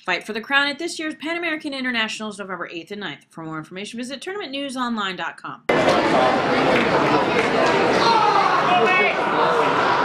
Fight for the crown at this year's Pan American Internationals November 8th and 9th. For more information, visit tournamentnewsonline.com.